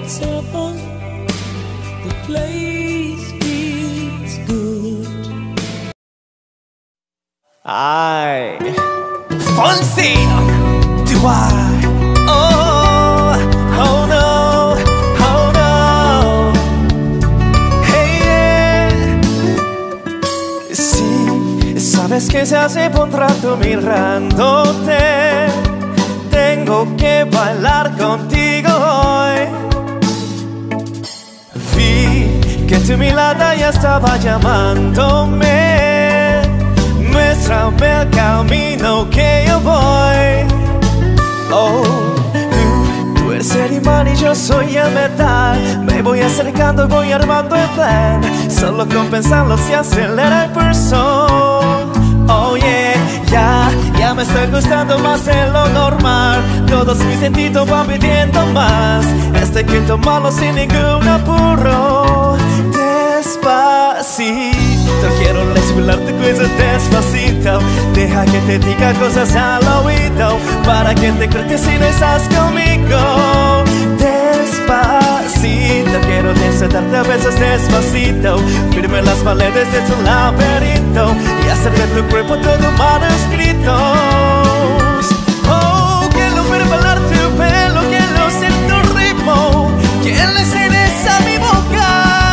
it's heaven. The place feels good. I fancy do I? Oh, oh no, oh no. Hey, yeah. Sí, sabes que se hace un rato mirándote. Tengo que bailar contigo hoy. Vi que tu mirada ya estaba llamándome. Muéstrame el camino que yo voy. Oh, tú eres el imán y yo soy el metal. Me voy acercando y voy armando el plan. Solo con pensarlo se acelera el pulso. Oh yeah, ya me está gustando más de lo normal. Todos mis sentidos van pidiendo más. Este que tomarlo sin ningún apuro. Despacito, quiero desvelarte cosas despacito. Deja que te diga cosas al oído, para que te cortes si no estás conmigo. Despacito, quiero desatarte a besos despacito. Firme las paredes de tu laberinto y hacer de tu cuerpo todo manuscrito. Oh, quiero ver bailar tu pelo, quiero ser tu ritmo. Quiero ser esa mi boca.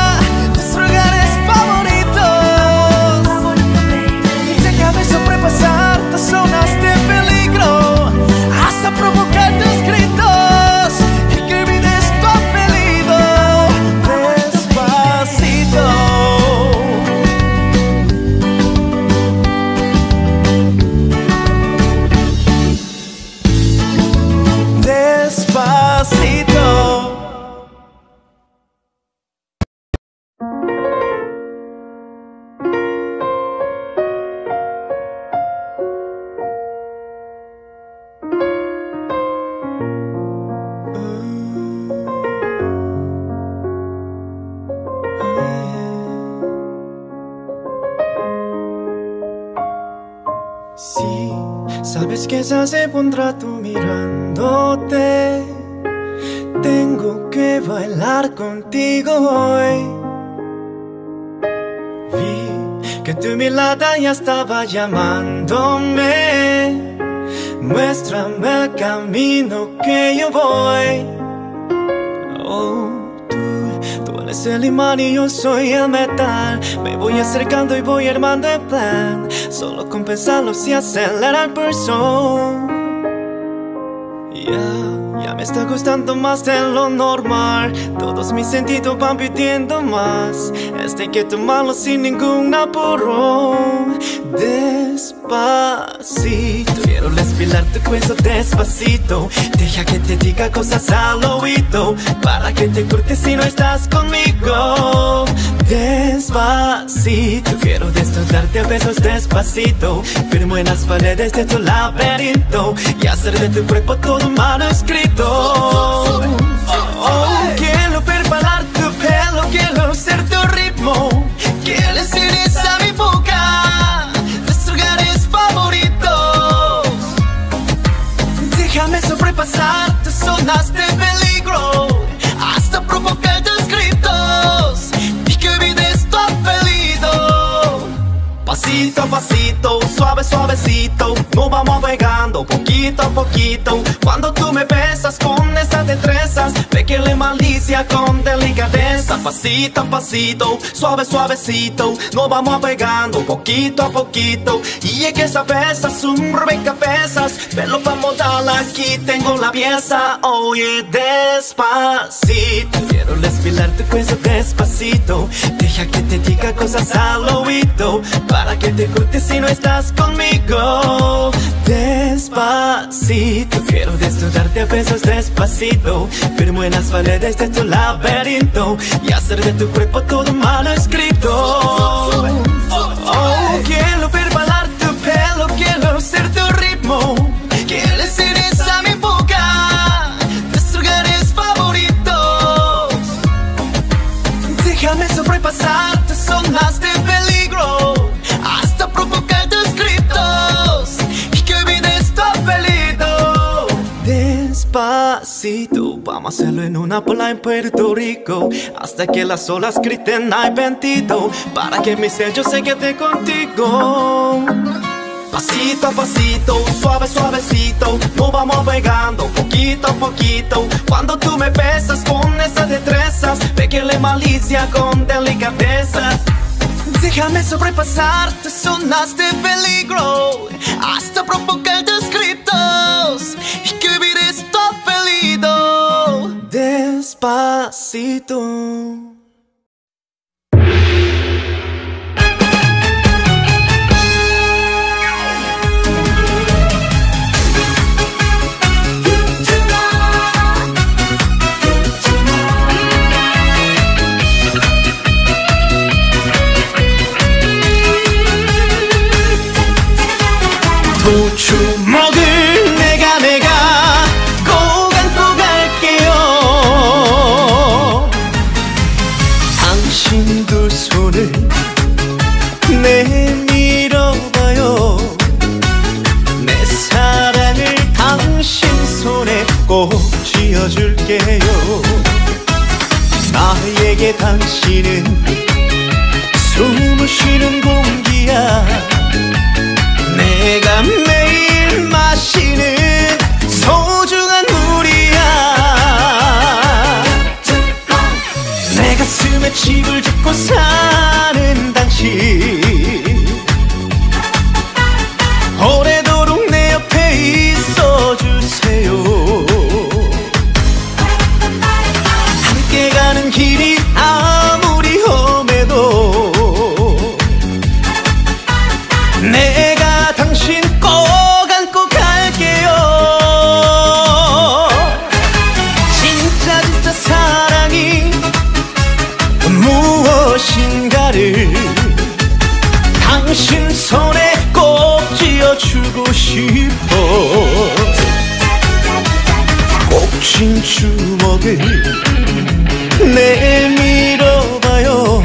Sobrepasar tus zonas de peligro hasta provocar tus gritos y que olvides tu apellido. Despacito. Despacito. Sí, sabes que se hace un rato mirándote. Tengo que bailar contigo hoy. Vi que tu mirada ya estaba llamándome. Muéstrame el camino que yo voy. Oh, tú eres el imán y yo soy el metal. Me voy acercando y voy armando el plan. Solo con pensarlo se acelera el pulso. Ya me está gustando más de lo normal. Todos mis sentidos van pidiendo más. Hay que tomarlo sin ningún apuro. Despacito, quiero respirar tu cuello despacito. Deja que te diga cosas al oído, para que te cortes si no estás conmigo. Despacito, quiero destrozarte a besos despacito. Firmo en las paredes de tu laberinto y hacer de tu cuerpo todo un manuscrito. Oh, quiero ver bailar tu pelo, quiero ser tu ritmo. Quiero ser esa mi boca, tus lugares favoritos. Déjame sobrepasar tus zonas de peligro hasta provocar tus gritos y que olvides tu apellido. Pasito a pasito, suave suavecito, nos vamos pegando poquito a poquito. Cuando tú me besas con esas destrezas, ve que le malicia con delicadeza. Pasito a pasito, suave suavecito, nos vamos pegando poquito a poquito. Y es que esa besa es un rompecabezas, pero vamos a darla, aquí tengo la pieza. Oye, despacito, quiero respirar tu cuello despacito. Deja que te diga cosas al oído, para que te cortes si no estás conmigo. Despacito, quiero destrozarte a besos despacito. Firmo en las paredes de tu laberinto y hacer de tu cuerpo todo un manuscrito. Oh, quiero ver bailar tu pelo, quiero ser tu ritmo. Quiero ser esa mi boca, tus lugares favoritos. Déjame sobrepasar tus zonas de peligro hasta provocar tus gritos y que olvides tu apellido. Despacito, Vamos a hacerlo en una playa en Puerto Rico, hasta que las olas griten ay bendito, para que mi sello se quede contigo. Pasito a pasito, suave suavecito, nos vamos pegando poquito a poquito. Cuando tú me besas con esas destrezas, pequeña malicia con delicadeza. Déjame sobrepasar tus zonas de peligro, hasta provocar tus gritos y que vivir esto feliz. Despacito. 주먹을 내가 꼭 안고 갈게요. 당신 두 손을 내밀어봐요. 내 사랑을 당신 손에 꼭 쥐어줄게요. 나에게 당신은 숨을 쉬는 공기야. 내가 매일 마시는 소중한 물이야. 내 가슴에 집을 짓고 사는 당신, 오래도록 내 옆에 있어주세요. 함께 가는 길이 아무리 험해도 내가 당신 꼭 안고 갈게요. 진짜 진짜 사랑이 무엇인가를 당신 손에 꼭 쥐어주고 싶어. 꼭 쥔 주먹을 내밀어봐요.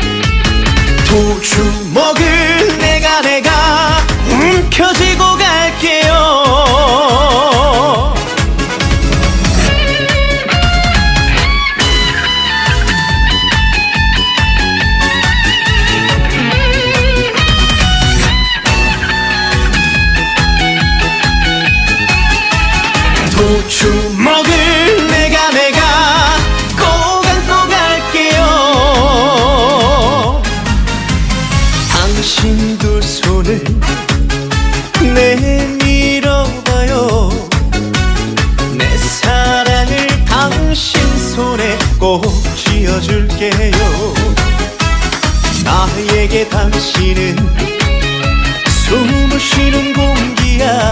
두 주먹을 내가 움켜쥐고 갈게요. 두 주먹을 내가 꼭 안고 갈게요. 당신 두 손을 내밀어봐요. 내 사랑을 당신 손에 꼭 쥐어줄게요. 나에게 당신은 숨을 쉬는 공기야.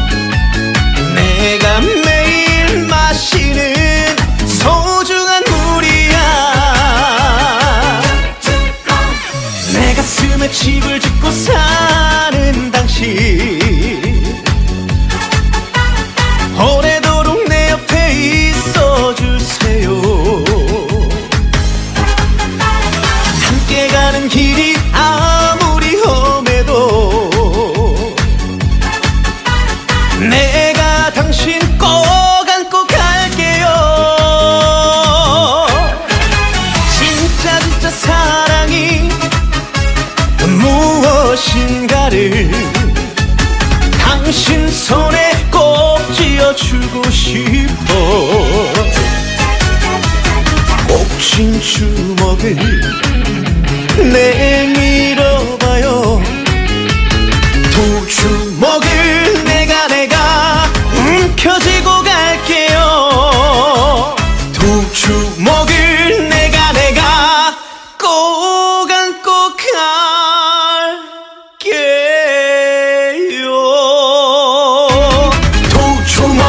내가 매일 마시는 소중한 물이야. 내 가슴에 집을 짓고 사는 당신, 오래도록 내 옆에 있어주세요. 함께 가는 길이 아무리 험해도 내가 당신 꼭 안고 갈게요. 진짜 진짜 사랑이 무엇인가를 당신 손에 꼭 쥐어주고 싶어. 꼭 쥔 주먹을 내밀어봐요. 두 주먹을 내가 움켜쥐고 갈게요. 두 주먹을 내가 꼭 안고 갈게요. 두 주먹.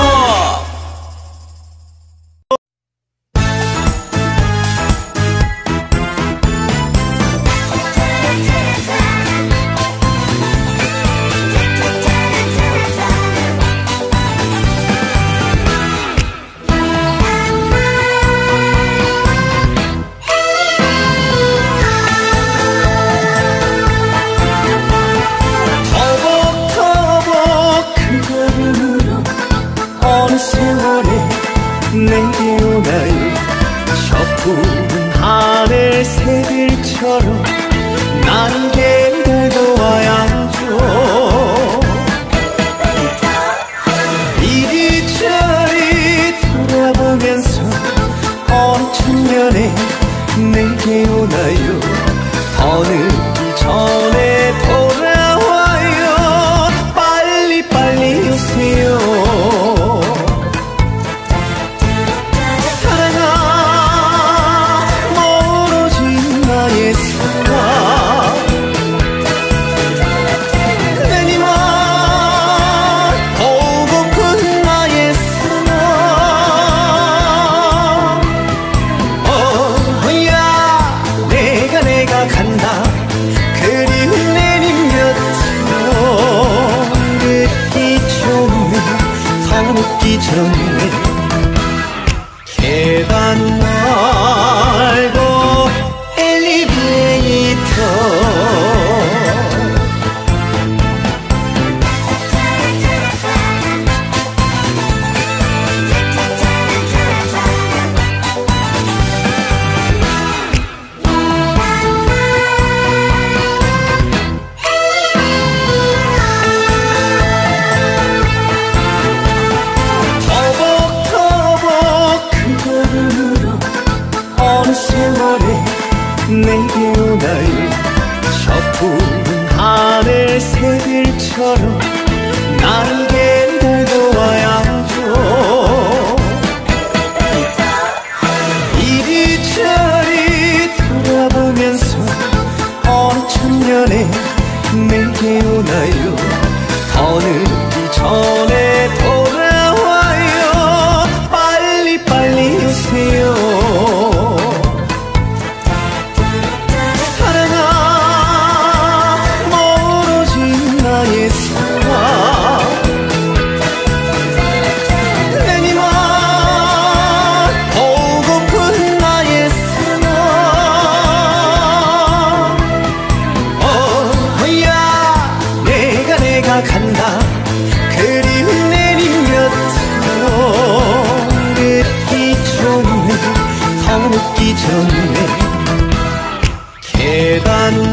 전에 계단 말고 엘리베이터 내게 오나요 저 푸른 하늘 새들처럼 날개 달고 와야죠 이리저리 돌아보면서 어느 천년에 내게 오나요 더 늦기 전에 돌아와요 빨리빨리 오세요 간다 그리운 내림 곁으로 늦기 전에 더 늦기 전에 계단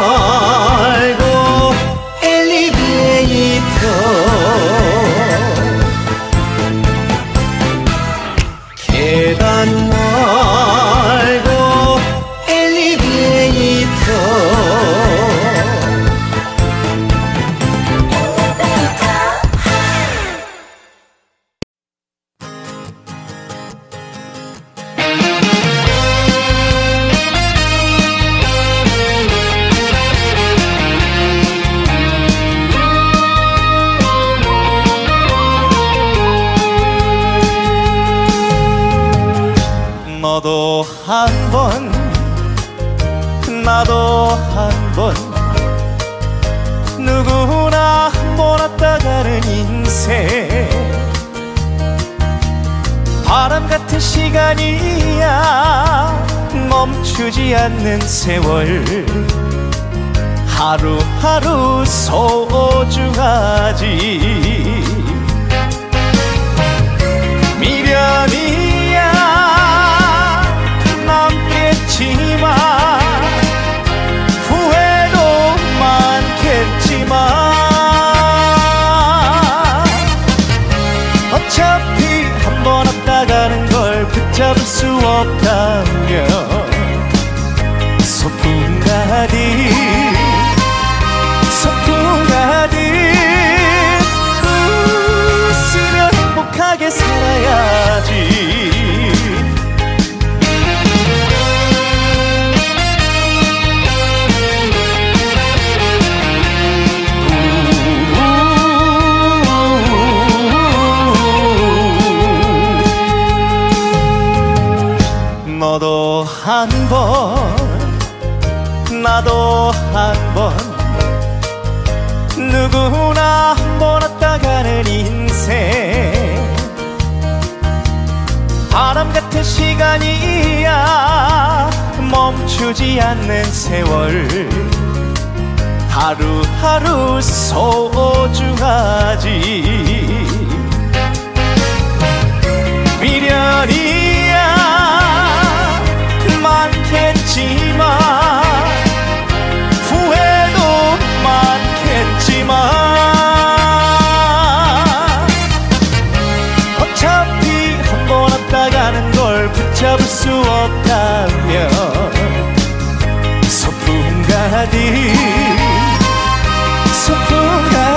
말고 엘리베이터 계단 말고 엘리베이터 너도 한 번 나도 한 번 누구나 한 번 왔다 가는 인생 바람 같은 시간이야 멈추지 않는 세월 하루하루 소중하지 미련이야 남겠지만 후회도 많겠지만 어차피 한 번 왔다 가는 걸 붙잡을 수 없다면 소풍 가듯 소풍 가듯 웃으며 행복하게 살아야지 너도 한 번 나도 한 번 누구나 한 번 왔다 가는 인생 바람 같은 시간이야 멈추지 않는 세월 하루하루 소중하지 미련이야 많겠지만 후회도 많겠지만 어차피 한 번 왔다 가는 걸 붙잡을 수 없다면 소풍 가듯 소풍 가듯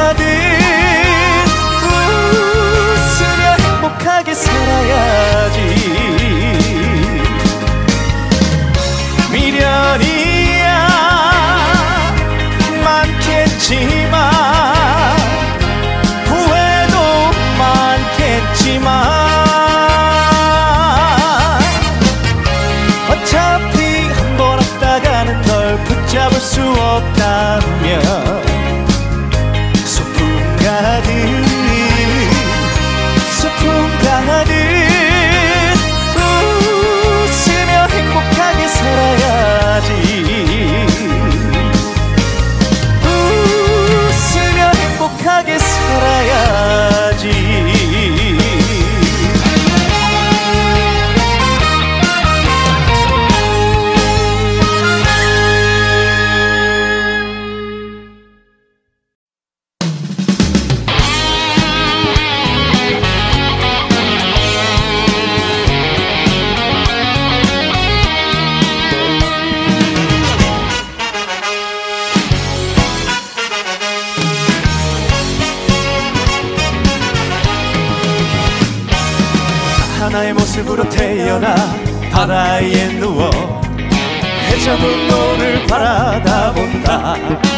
하나의 모습으로 태어나 바다에 누워 해저문 노를 바라다 본다.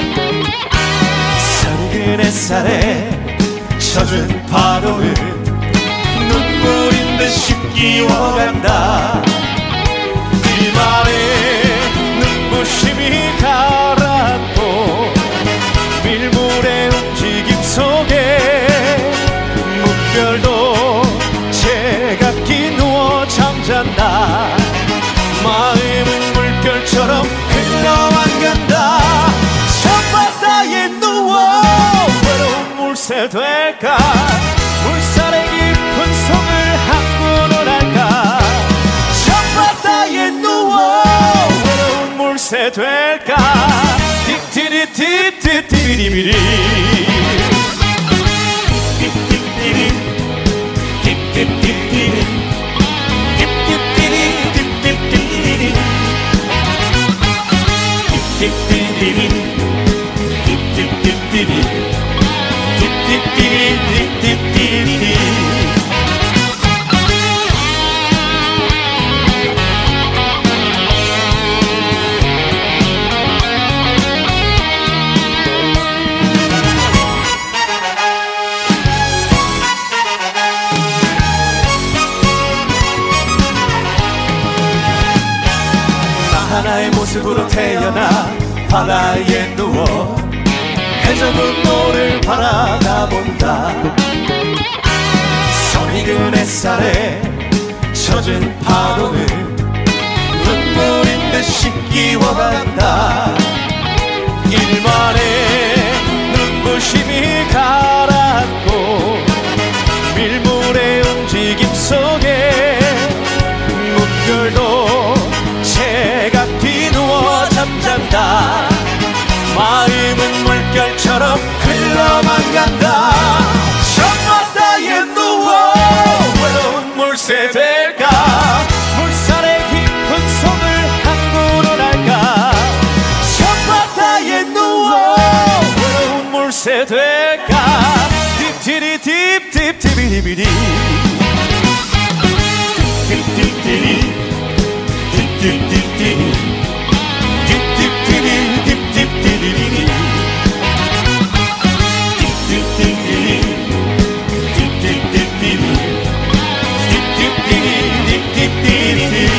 서리근 햇살에 젖은 파도는 눈물인 듯이 끼워간다. 일말의 눈부심이 가라앉고 밀물의 움직임 속에 물결도 제각기 누워 잠잔다. 마음은 물결처럼 흘러만 간다. 저바다에 누워 외로운 물새 될까. 물살의 깊은 속을 한구는 할까. 저바다에 누워 외로운 물새 될까. 딥디디딥디디비리비리 딥딥디리 딥딥디리 딥딥디리 딥딥디리 딥딥디리 딥딥디리 딥딥디리 딥딥디리. 하나의 모습으로 태어나 바다에 누워 해저문 노를 바라다 본다. 서리근 햇살에 젖은 파도는 눈물인 듯이 끼워간다. 일만의 눈부심이 가라앉고 밀물의 움직임 속에 물결도 제각기 누워 잠잔다. 마음은 물결처럼 흘러만 간다. 저바다에 누워 외로운 물새 될까. 물살의 깊은 속을 한구는 할까. 저바다에 누워 외로운 물새 될까. 딥디리 딥딥디비리비리 딥딥디리 딥딥디리 딥딥디리 딥딥디리리 딥딥디리 딥딥디리 딥딥디리 딥딥디리리.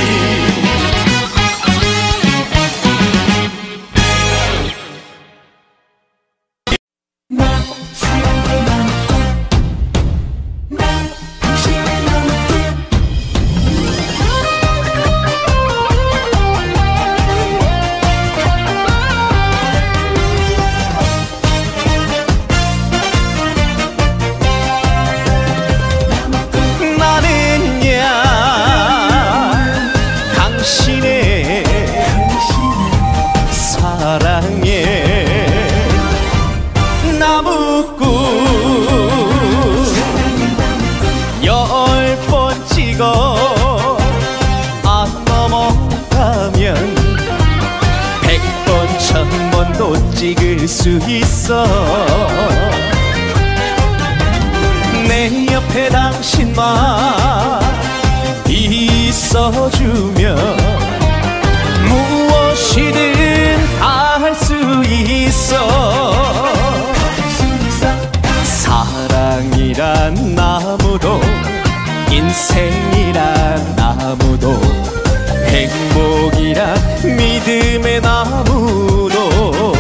찍을 수 있어. 내 옆에 당신만 있어주면 무엇이든 다 할 수 있어. 사랑이란 나무도 인생이란 나무도 행복이란 믿음의 나무도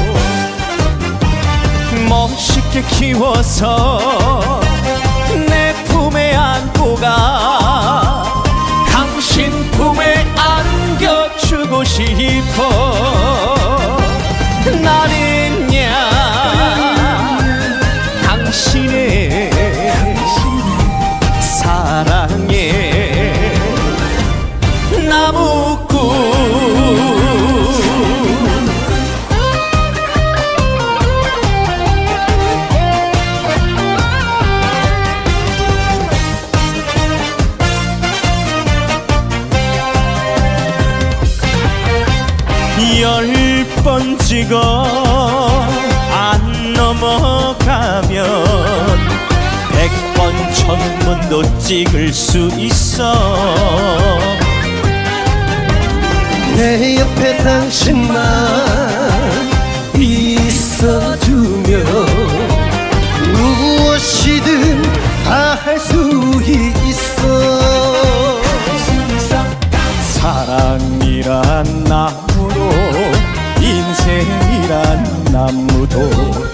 멋있게 키워서 내 품에 안고 가. 당신 품에 안겨주고 싶어. 나는야 당신의 사랑의 나무꾼. 열 번 찍어 안 넘어가면 100번 천문도 찍을 수 있어. 내 옆에 당신만 있어주면 무엇이든 다 할 수 있어. 사랑이란 나무도 인생이란 나무도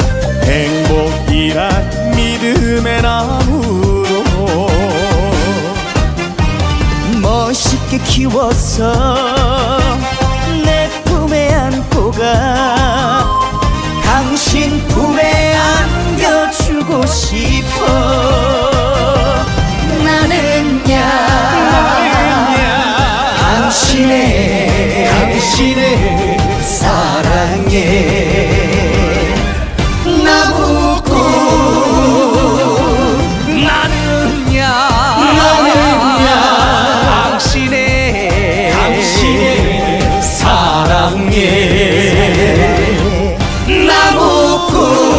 행복이란 믿음의 나무도 멋있게 키워서 내 품에 안고 가. 당신 품에 안겨주고 싶어. 나는야 당신의 사랑에 나무꾼. 나는야 당신의 사랑에 나무꾼.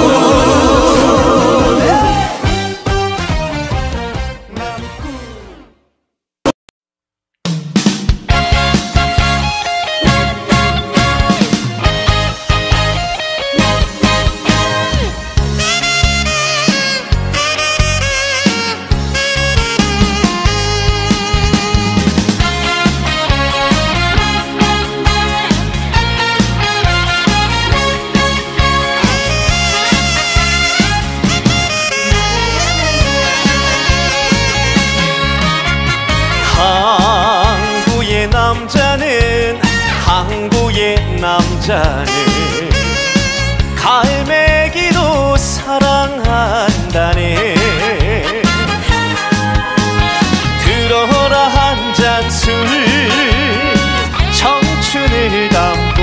남자는 갈매기도 사랑한다네. 들어라 한 잔 술 청춘을 담고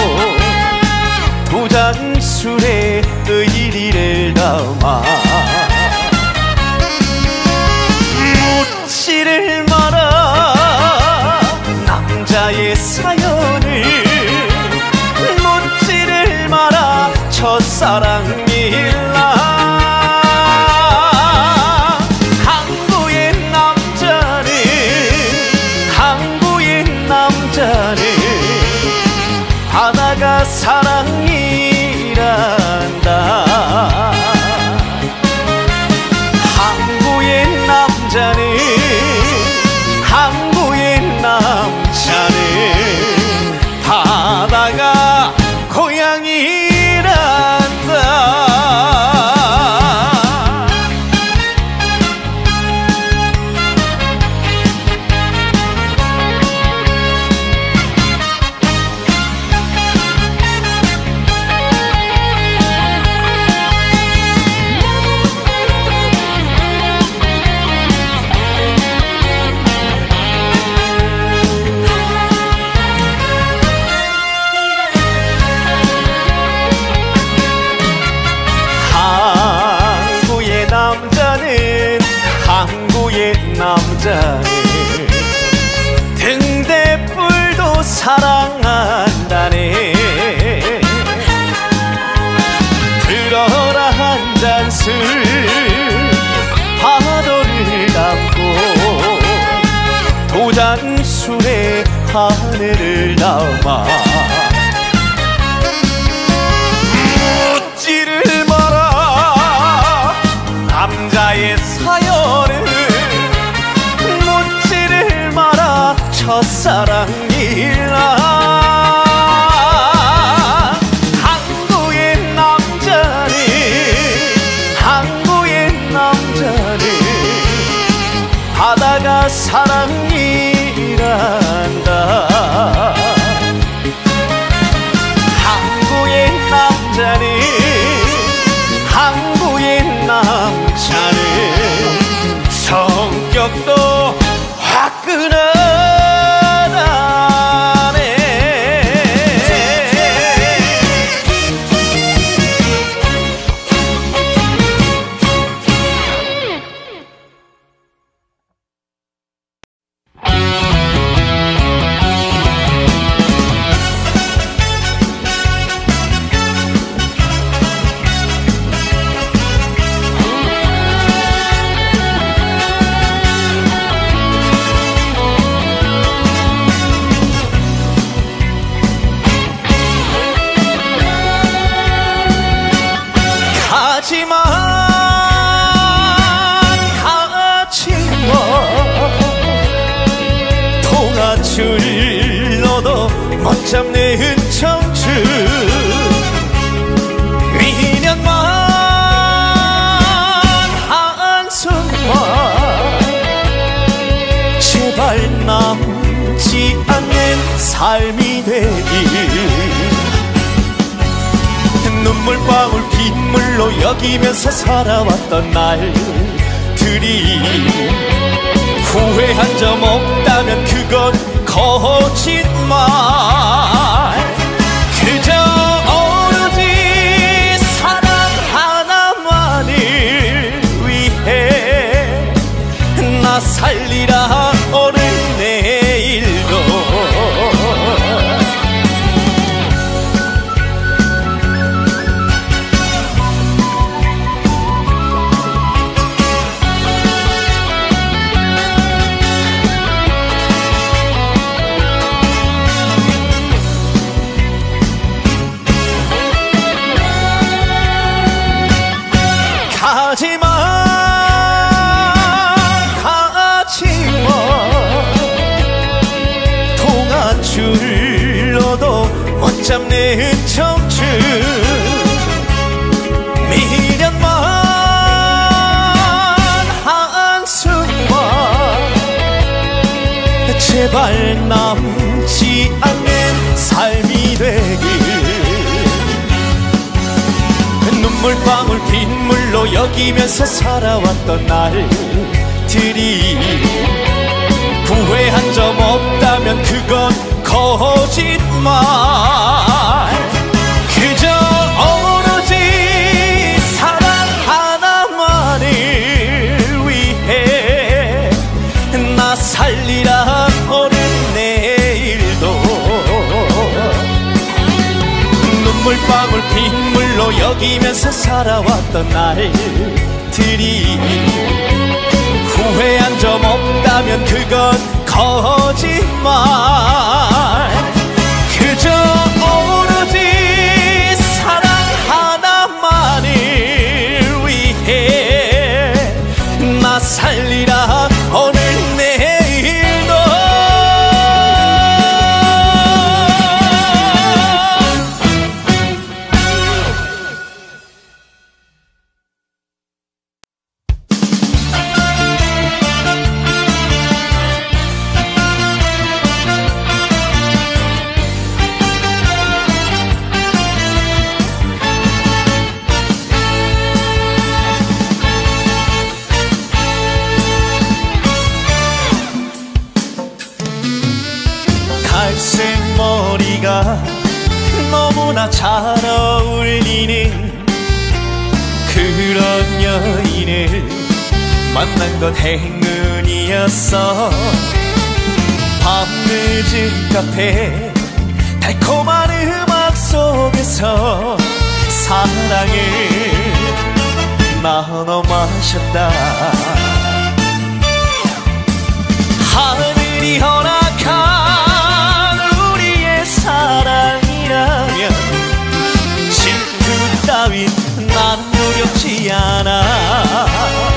두 잔 술에 의리를 담아 묻지를 마라 남자의 사연을. 묻지를 마라 첫사랑일라. 항구의 남자는 바다가 사랑이란다. 항구의 남자는 바다가 고향이란다. 남자는 등대불도 사랑한다네. 들어라 한 잔 술 파도를 담고 두 잔 술에 하늘을 담아 묻지를 마라 남자의 사연을. 묻지를 마라 첫사랑이라. 항구의 남자는 바다가 사랑이란다. 가지마 가지마 동아줄 너도 못 잡는 청춘 미련만 한숨만 제발 남지 않는 삶이 되길 눈물방울 빗물로 여기면서 살아왔던 날들이 후회한 점 없다면 그건 거짓말 그저 오로지 사랑 하나만을 위해 나 살리라 오늘 내일도 가지마 가지마 동아줄로도 못 잡는 청춘 미련만 한숨만 제발 남지 않는 삶이 되길 눈물방울 빗물로 여기면서 살아왔던 날들이 후회한 점 없다면 그건 거짓말 그저 오로지 사랑 하나만을 위해 나 살리라 오늘 내일도 눈물방울 빗물로 여기면서 살아왔던 날들이 후회한 점 없다면 그건 거짓말 그저 오로지 사랑 하나만을 위해 나 살리라 오늘 내일도 갈색 머리가 너무나 잘 어울리는 그런 여인을 만난 건 행운이었어 밤늦은 카페 달콤한 음악 속에서 사랑을 나눠 마셨다 하늘이 허락한 우리의 사랑이라면 질투 따윈 난 두렵지 않아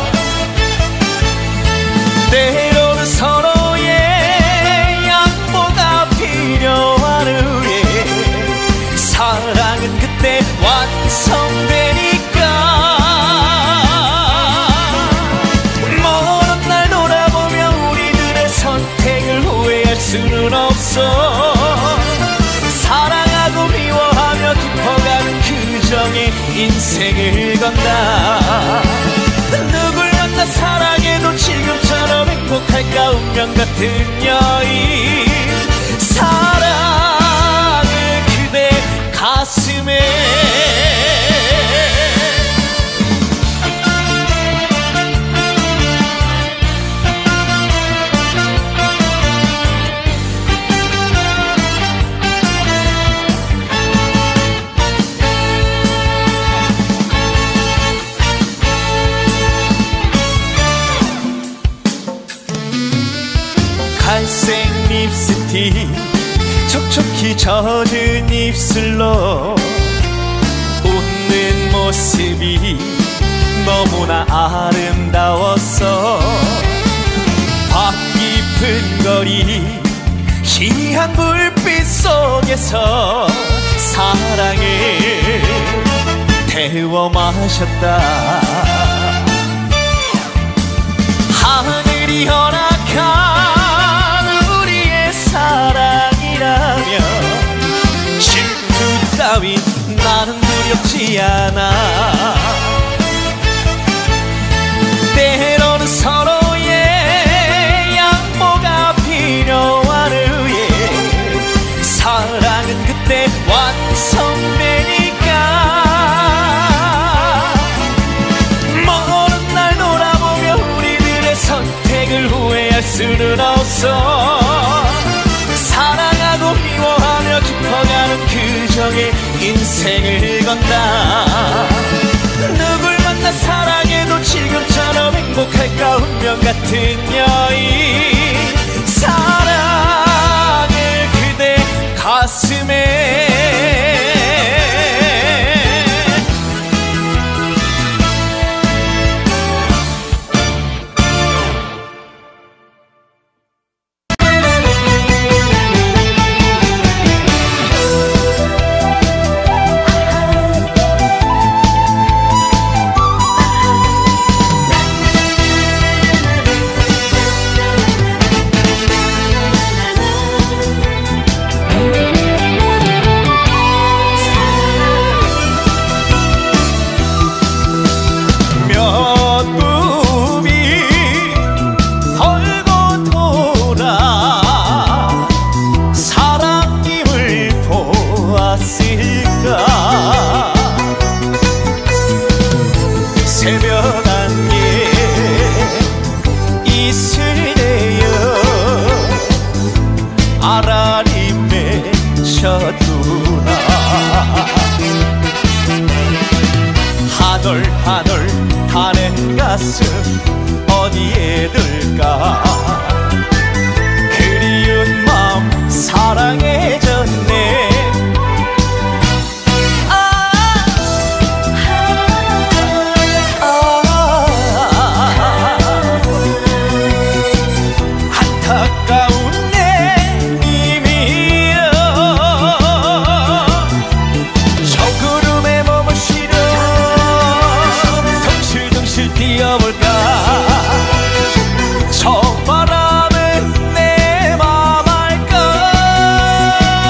때로는 서로의 양보가 필요한 후에 사랑은 그때 완성되니까 먼 날 돌아보며 우리들의 선택을 후회할 수는 없어 사랑하고 미워하며 깊어가는 규정의 인생을 건다 누굴 만나 사랑해도 지금처럼 행복할까 운명 같은 여인 사랑을 그대 가슴에 갈색 립스틱 촉촉히 젖은 입술로 웃는 모습이 너무나 아름다웠어. 밤 깊은 거리 희한 불빛 속에서 사랑을 태워 마셨다. 하늘이 허락한 우리의 사랑이라면 질투 따윈 나는 두렵지 않아. 때로는 서로의 양보가 필요한 후에 사랑은 그때 완성되니까. 먼 날 돌아보며 우리들의 선택을 후회할 수는 없어. 사랑하고 미워하며 깊어가는 그 정의 인생을 건다. 누굴 만나 사랑해도 지금처럼 행복할까. 운명 같은 여인 사랑을 그대 가슴에. 새벽 안개 이슬 내어 아라리 맺혀두나. 한올 한올 타는 가슴 어디에 둘까. 그리운 마음 사랑해졌네. 안타까운 내 님이여 저 구름에 몸을 실어 덩실덩실 뛰어볼까. 저 바람에 내 맘 알까.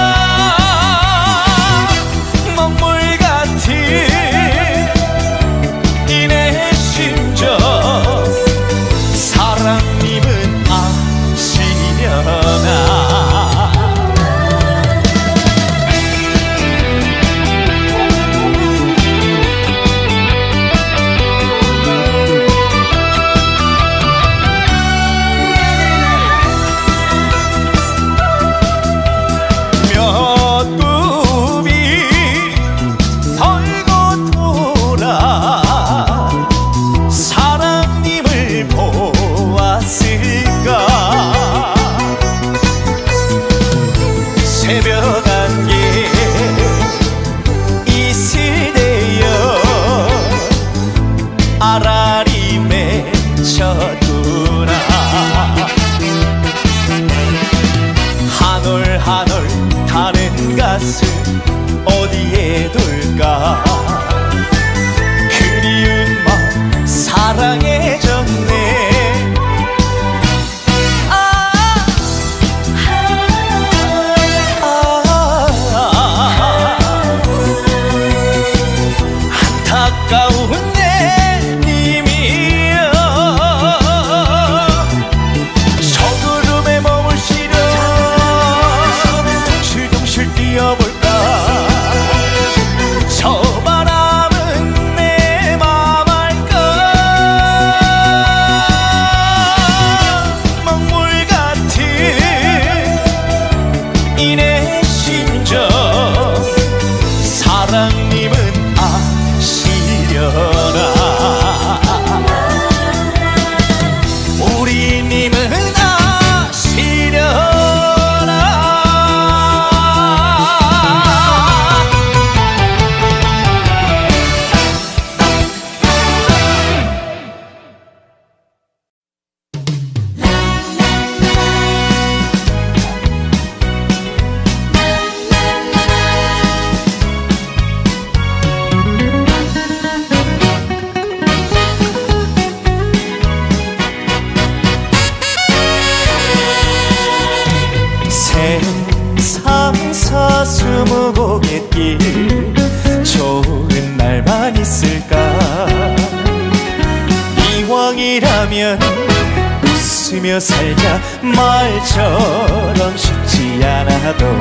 꿈이라면 웃으며 살자. 말처럼 쉽지 않아도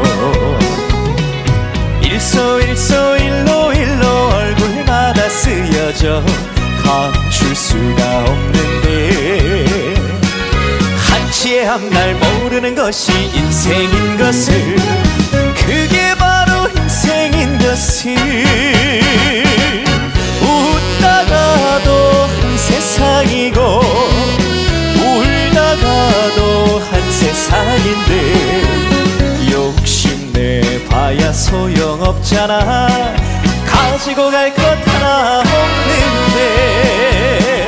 일소일로 얼굴마다 쓰여져 감출 수가 없는데, 한치의 앞날 모르는 것이 인생인 것을, 그게 바로 인생인 것을. 웃다가도 한 세상이고 울다가도 한 세상인데, 욕심내봐야 소용없잖아. 가지고 갈 것 하나 없는데.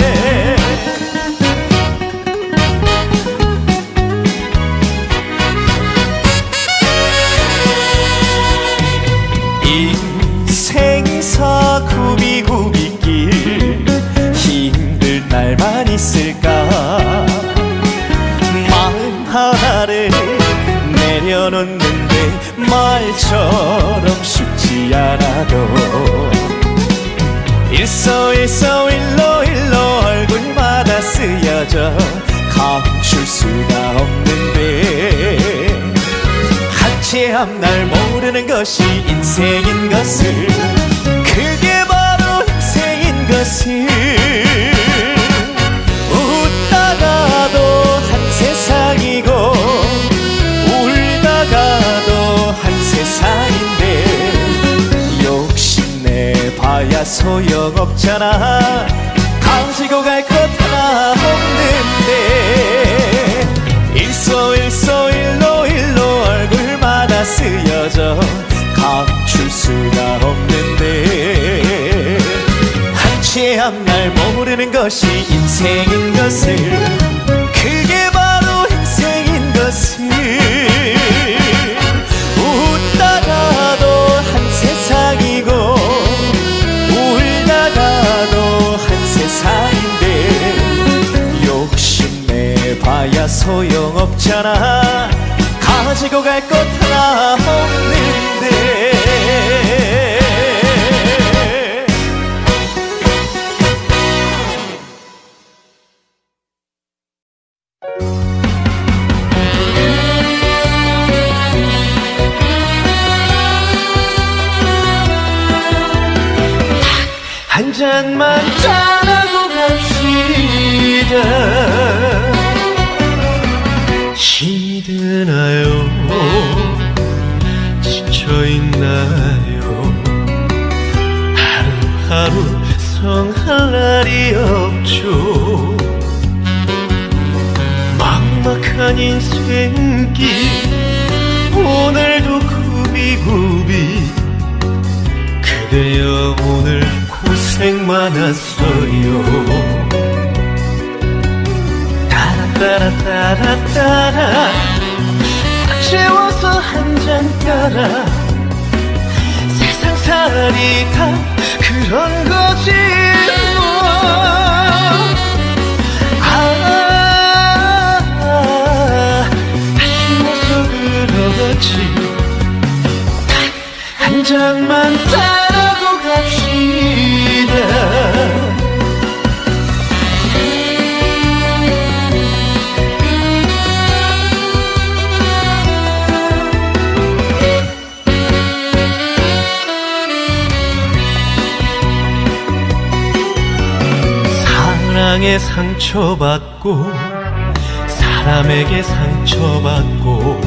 인생사 굽이굽이길 힘들 날만 있을까. 마음 하나를 내려놓는데 말처럼 쉽지 않아도 일로 얼굴마다 쓰여져 감출 수가 없는데, 한치의 앞날 모르는 것이 인생인 것을, 그게 바로 인생인 것을. 웃다가도 한 세상이고 울다가도 한 세상인데, 욕심내봐야 소용없잖아. 가지고 갈 것 하나 없는데, 일로 얼굴마다 쓰여져 감출 수가 없는데, 한치의 앞날 모르는 것이 인생인 것을, 그게 바로 인생인 것을. 웃다가도 한 세상이고 울다가도 한 세상인데, 욕심내봐야 소용없잖아. 가지고 갈 것 하나 없는데. 한 잔만 짜라고 갑시다. 힘이 드나요? 지쳐있나요? 하루하루 성할 날이 없죠. 막막한 인생길 오늘도 굽이굽이, 그대여 오늘 고생 많았어요. 따라따라 채워서 한 잔 따라, 세상살이 다 그런 거지 뭐. 아쉬워서 그러지. 한 잔만 따라고 갑시다. 사랑에 상처받고 사람에게 상처받고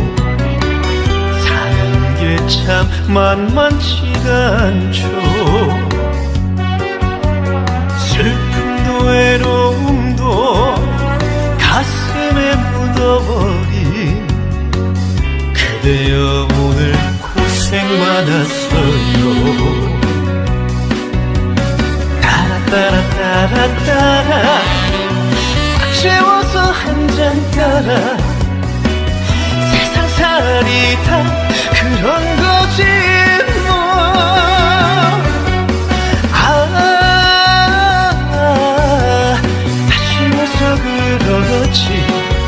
사는 게 참 만만치가 않죠. 슬픔도 외로움도 가슴에 묻어버린, 그대여 오늘 고생 많았어요. 따라따라 채워서 한 잔 따라, 세상살이 다 그런 거지 뭐. 아쉬워서 그러지.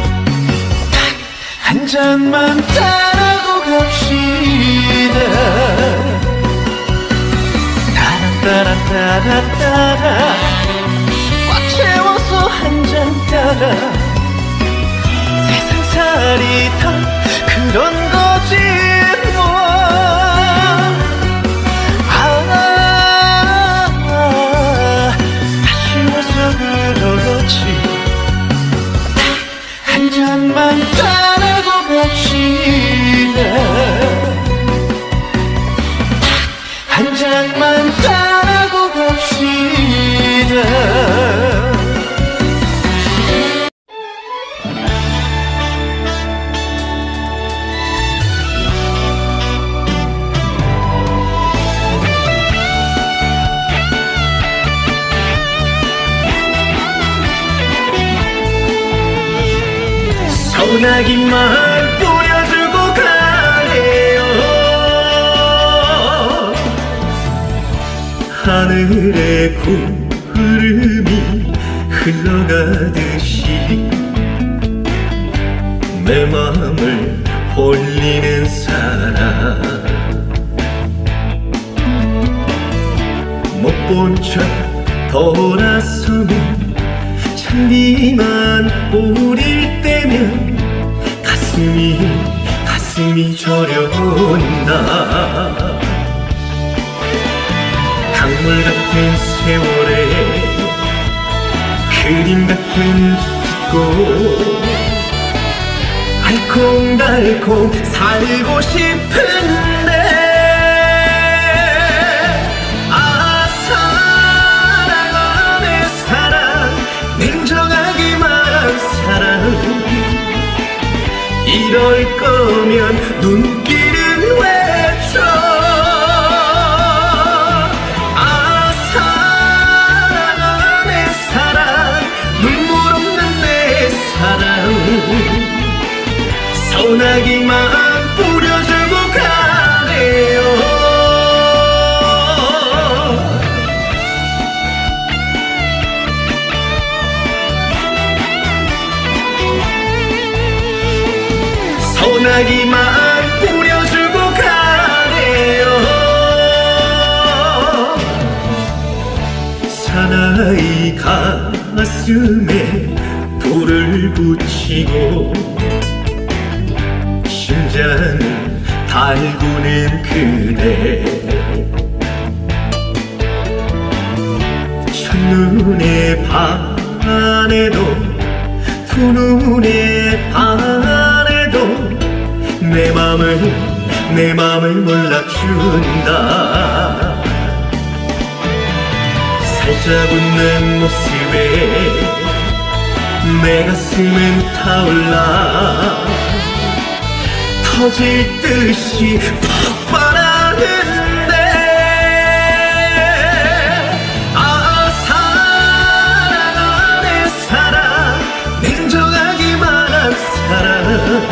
한 잔만 따라고 갑시다. 따라따라 꽉 채워서 한 잔 소나기만 뿌려주고 가네요. 하늘의 구름이 흘러가듯이 내 맘을 홀리는 사람, 못 본 척 돌아서면 잔디만 뿌릴 때면 가슴이 저려온다. 강물 같은 세월에 그림 같은 짓고 알콩달콩 살고 싶은데, 아 사랑아 내 사랑, 냉정하게 말한 사랑, 이럴 거면 눈길은 외쳐. 아 사랑아 내 사랑, 눈물 없는 내 사랑, 소나기만 뿌려주고 가네요. 소나기만 뿌려주고 가네요. 사나이 가슴에 불을 붙이고 심장을 달구는 그대, 첫눈에 반해도 두 눈에 반해도 내 맘을 몰라준다. 살짝 웃는 모습에 내 가슴은 타올라 터질 듯이 폭발하는데, 아 사랑아 내 사랑, 냉정하게 말한 사랑,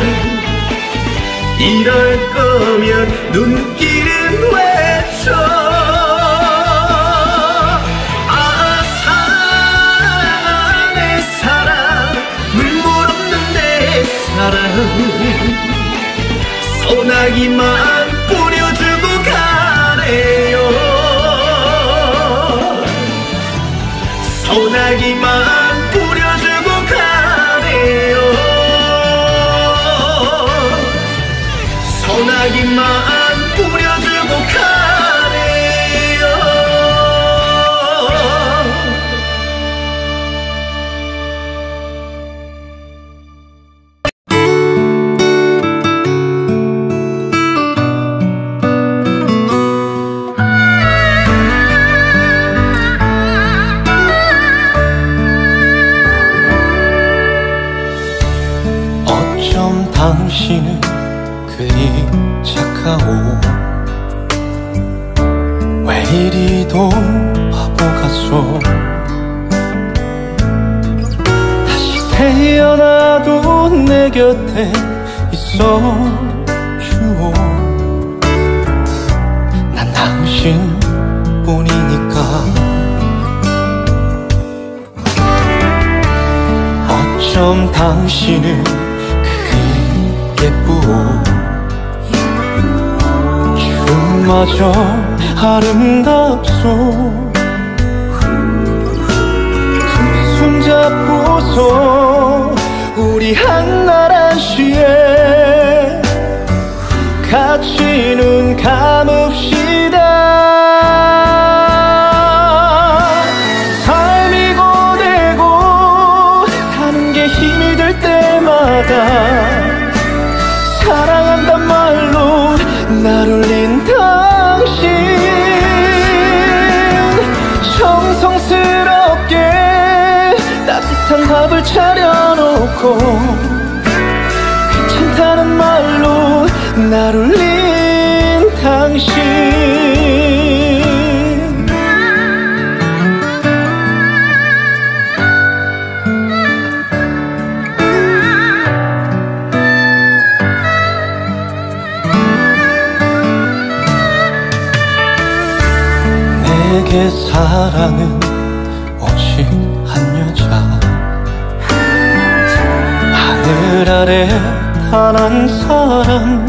이럴 거면 눈길은 외쳐. 아 사랑아 내 사랑, 눈물 없는 내 사랑, 소나기만 뿌려주고 가네요. 소나기만 뿌려주고 가네요. 소나기만 뿌려주고 가네요. 어쩜 당신은 그리 착하오, 왜 이리도 바보 같소. 다시 태어나도 내 곁에 있어 주오. 난 당신 뿐이니까. 어쩜 당신은 그리 예쁘오, 주마저 아름답소. 두 손잡고서 우리 한나란 시에 같이 눈 감읍시다. 삶이 고되고 사는 게 힘이 들 때마다 사랑한단 말로 날 울린 당신, 정성스럽게 따뜻한 밥을 차려놓고 괜찮다는 말로 날 울린 당신. 만한 사람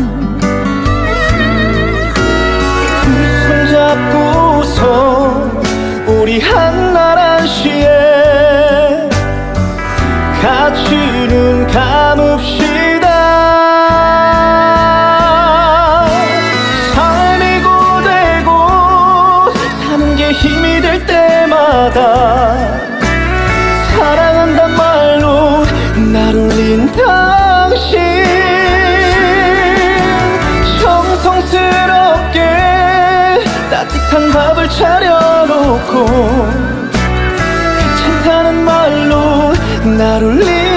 두 손 잡고서 우리 한날 한시에 같이 눈 감읍시다. 삶이 고되고 사는 게 힘이 될 때마다 사랑한단 말로 날 울린 당신 정성스럽게 따뜻한 밥을 차려놓고 괜찮다는 말로 날 울린